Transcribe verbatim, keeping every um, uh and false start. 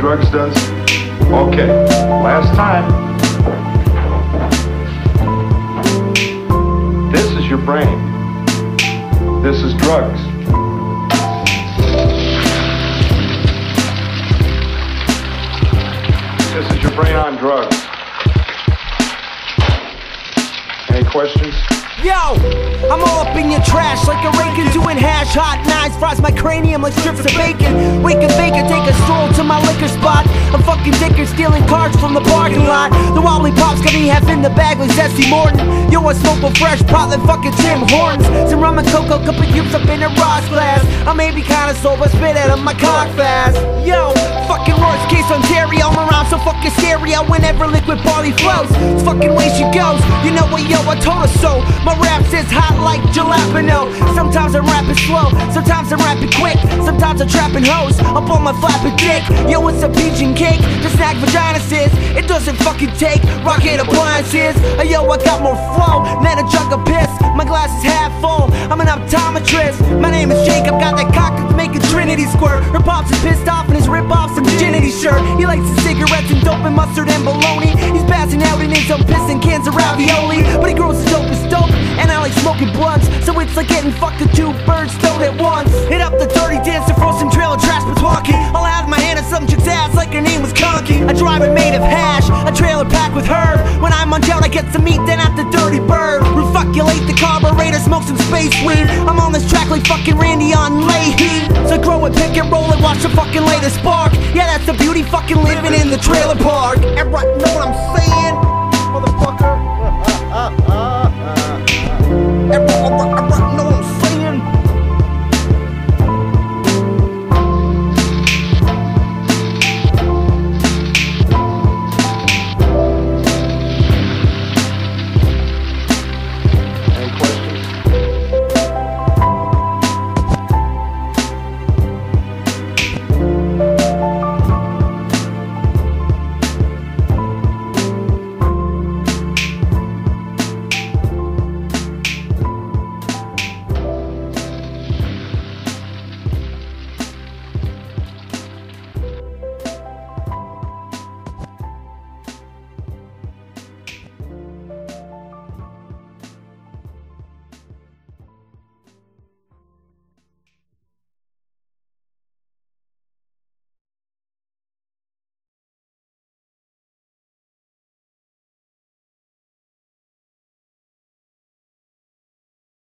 drugs does? Okay, last time. This is your brain. This is drugs. This is your brain on drugs. Any questions? Yo, I'm all up in your trash like a Reagan doing hash. Hot knives fries my cranium like strips of bacon. Wake and bake and take a stroll to my liquor spot. I'm fucking dicker stealing cards from the parking lot. The Wobbly Pop's got me half in the bag like Zesty Morton. Yo, I smoke a fresh pot like fucking Tim Hortons. Some rum and cocoa, couple cubes up in a rocks glass. I may be kinda sober, spit out of my cock fast. Yo, fucking Royce Case Ontario, I'm around so fucking scary. I whenever liquid barley flows, it's fucking way she goes. You know what, yo, I told her so. My raps is hot like jalapeno. Sometimes I'm rapping slow, sometimes I'm rapping quick. Sometimes I'm trapping hoes up on my flapping dick. Yo, it's a peach and cake to snack vaginas is. It doesn't fucking take rocket appliances. Uh, yo, I got more flow than a jug of piss. My glass is half full, I'm an optometrist. My name is Jake, I've got that cock that's making Trinity squirt. Her pops is pissed off and his rip-off's a virginity shirt. He likes his cigarettes and dope and mustard and bologna. He's passing out in his own piss and cans of ravioli. But he grows his dope as dope, and I like smoking blunts. So it's like getting fucked with two birds stoned at once. Hit up the dirty dance to throw some trailer trash but talking. I'll have my hand on some chick's ass like her name was Conky. I drive it made of hash, a trailer packed with herb. When I munch out I get some meat, then at the dirty bird. Refuculate the carburetor, smoke some space weed. I'm on this track like fucking Randy on Leahy. So grow it, pick it, roll it, watch the fucking latest spark. Yeah, that's the beauty fucking living in the trailer park. Everyone know what I'm saying?